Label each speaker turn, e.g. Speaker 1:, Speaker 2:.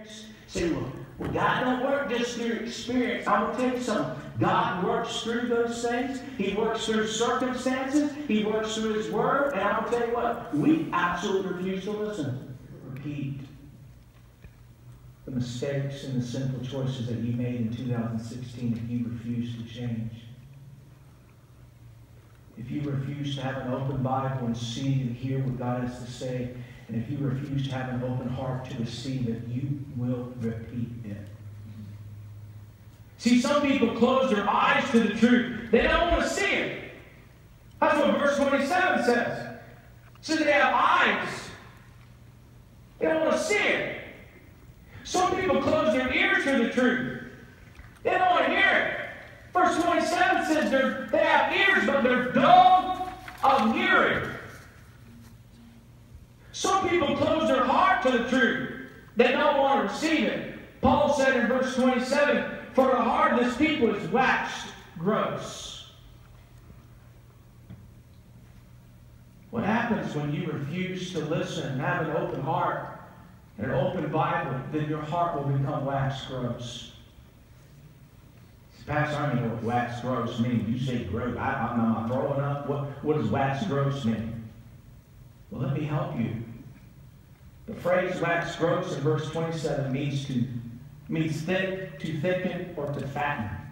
Speaker 1: experience. Say, well, God don't work just through experience. I'm going to tell you something. God works through those things. He works through circumstances. He works through His Word. And I'm going to tell you what, we absolutely refuse to listen. Repeat the mistakes and the sinful choices that you made in 2016 if you refuse to change. If you refuse to have an open Bible and see and hear what God has to say, and if you refuse to have an open heart to receive it, you will repeat it. See, some people close their eyes to the truth. They don't want to see it. That's what verse 27 says. It says they have eyes. They don't want to see it. Some people close their ears to the truth. They don't want to hear it. Verse 27 says they have ears, but they're dull of hearing. Some people close their heart to the truth. They don't want to receive it. Paul said in verse 27, for the heart of this people is waxed gross. What happens when you refuse to listen and have an open heart and an open Bible? Then your heart will become waxed gross. Pastor, I don't know what wax gross means. You say gross. I'm not throwing up. What does wax gross mean? Well, let me help you. The phrase wax gross in verse 27 means thick, to thicken, or to fatten.